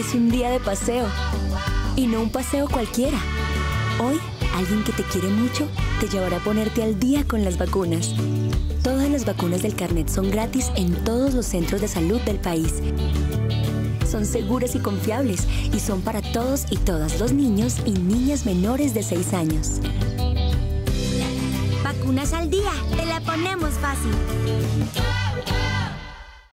es un día de paseo. Y no un paseo cualquiera. Hoy, alguien que te quiere mucho te llevará a ponerte al día con las vacunas. Todas las vacunas del Carnet son gratis en todos los centros de salud del país. Son seguras y confiables y son para todos y todas los niños y niñas menores de 6 años. Vacunas al día, te la ponemos fácil.